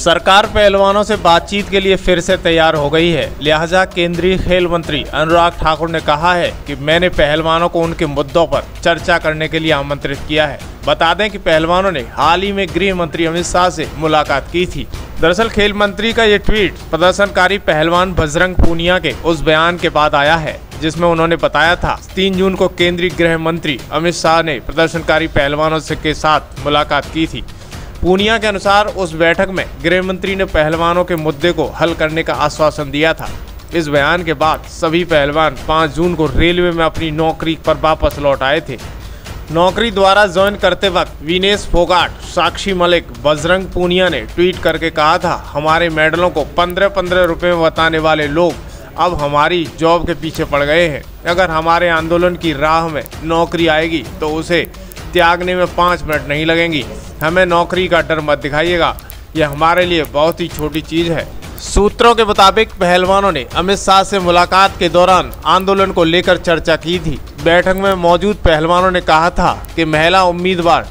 सरकार पहलवानों से बातचीत के लिए फिर से तैयार हो गई है। लिहाजा केंद्रीय खेल मंत्री अनुराग ठाकुर ने कहा है कि मैंने पहलवानों को उनके मुद्दों पर चर्चा करने के लिए आमंत्रित किया है। बता दें कि पहलवानों ने हाल ही में गृह मंत्री अमित शाह से मुलाकात की थी। दरअसल खेल मंत्री का ये ट्वीट प्रदर्शनकारी पहलवान बजरंग पूनिया के उस बयान के बाद आया है जिसमें उन्होंने बताया था 3 जून को केंद्रीय गृह मंत्री अमित शाह ने प्रदर्शनकारी पहलवानों के साथ मुलाकात की थी। पूनिया के अनुसार उस बैठक में गृह मंत्री ने पहलवानों के मुद्दे को हल करने का आश्वासन दिया था। इस बयान के बाद सभी पहलवान 5 जून को रेलवे में अपनी नौकरी पर वापस लौट आए थे। नौकरी द्वारा ज्वाइन करते वक्त विनेश फोगाट, साक्षी मलिक, बजरंग पूनिया ने ट्वीट करके कहा था, हमारे मेडलों को 15-15 रुपये में बताने वाले लोग अब हमारी जॉब के पीछे पड़ गए हैं। अगर हमारे आंदोलन की राह में नौकरी आएगी तो उसे त्यागने में 5 मिनट नहीं लगेंगी। हमें नौकरी का डर मत दिखाइएगा, यह हमारे लिए बहुत ही छोटी चीज़ है। सूत्रों के मुताबिक पहलवानों ने अमित शाह से मुलाकात के दौरान आंदोलन को लेकर चर्चा की थी। बैठक में मौजूद पहलवानों ने कहा था कि महिला उम्मीदवार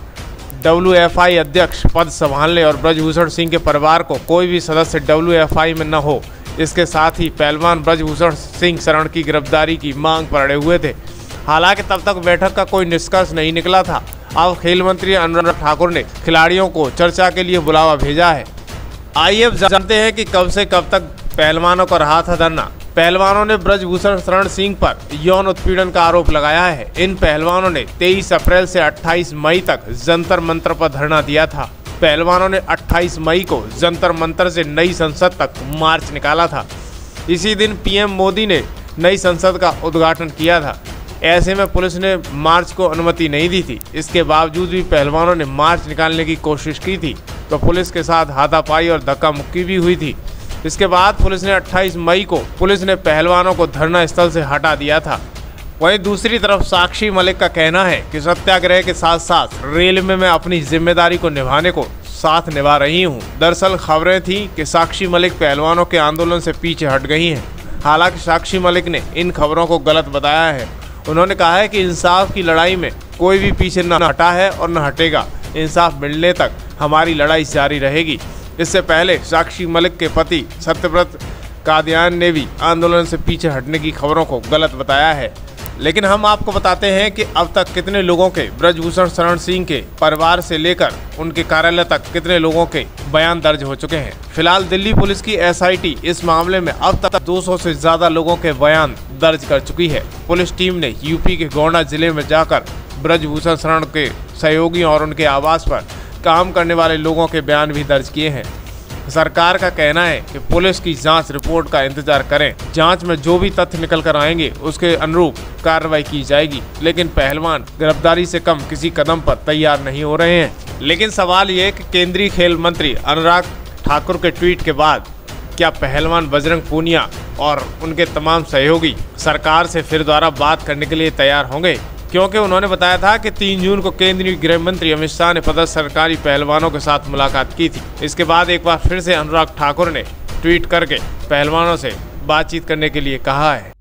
WFI अध्यक्ष पद संभालने और ब्रजभूषण सिंह के परिवार को कोई भी सदस्य WFI में न हो। इसके साथ ही पहलवान ब्रजभूषण सिंह शरण की गिरफ्तारी की मांग पर अड़े हुए थे। हालांकि तब तक बैठक का कोई निष्कर्ष नहीं निकला था। अब खेल मंत्री अनुराग ठाकुर ने खिलाड़ियों को चर्चा के लिए बुलावा भेजा है। आइए अब जानते हैं कि कब से कब तक पहलवानों का रहा था धरना। पहलवानों ने ब्रजभूषण शरण सिंह पर यौन उत्पीड़न का आरोप लगाया है। इन पहलवानों ने 23 अप्रैल से 28 मई तक जंतर मंतर पर धरना दिया था। पहलवानों ने 28 मई को जंतर मंतर से नई संसद तक मार्च निकाला था। इसी दिन PM मोदी ने नई संसद का उद्घाटन किया था। ऐसे में पुलिस ने मार्च को अनुमति नहीं दी थी। इसके बावजूद भी पहलवानों ने मार्च निकालने की कोशिश की थी तो पुलिस के साथ हाथापाई और धक्का मुक्की भी हुई थी। इसके बाद पुलिस ने 28 मई को पहलवानों को धरना स्थल से हटा दिया था। वहीं दूसरी तरफ साक्षी मलिक का कहना है कि सत्याग्रह के साथ साथ रेलवे में अपनी जिम्मेदारी को निभाने को साथ निभा रही हूं। दरअसल खबरें थी कि साक्षी मलिक पहलवानों के आंदोलन से पीछे हट गई हैं। हालांकि साक्षी मलिक ने इन खबरों को गलत बताया है। उन्होंने कहा है कि इंसाफ की लड़ाई में कोई भी पीछे न हटा है और न हटेगा। इंसाफ मिलने तक हमारी लड़ाई जारी रहेगी। इससे पहले साक्षी मलिक के पति सत्यव्रत कादियान ने भी आंदोलन से पीछे हटने की खबरों को गलत बताया है। लेकिन हम आपको बताते हैं कि अब तक कितने लोगों के ब्रजभूषण शरण सिंह के परिवार से लेकर उनके कार्यालय तक कितने लोगों के बयान दर्ज हो चुके हैं। फिलहाल दिल्ली पुलिस की SIT इस मामले में अब तक 200 से ज्यादा लोगों के बयान दर्ज कर चुकी है। पुलिस टीम ने UP के गोंडा जिले में जाकर ब्रजभूषण शरण के सहयोगियों और उनके आवास पर काम करने वाले लोगों के बयान भी दर्ज किए हैं। सरकार का कहना है कि पुलिस की जांच रिपोर्ट का इंतजार करें। जांच में जो भी तथ्य निकल कर आएंगे उसके अनुरूप कार्रवाई की जाएगी। लेकिन पहलवान गिरफ्तारी से कम किसी कदम पर तैयार नहीं हो रहे हैं। लेकिन सवाल ये कि केंद्रीय खेल मंत्री अनुराग ठाकुर के ट्वीट के बाद क्या पहलवान बजरंग पूनिया और उनके तमाम सहयोगी सरकार से फिर दोबारा बात करने के लिए तैयार होंगे? क्योंकि उन्होंने बताया था कि 3 जून को केंद्रीय गृह मंत्री अमित शाह ने प्रदर्शनकारी पहलवानों के साथ मुलाकात की थी। इसके बाद एक बार फिर से अनुराग ठाकुर ने ट्वीट करके पहलवानों से बातचीत करने के लिए कहा है।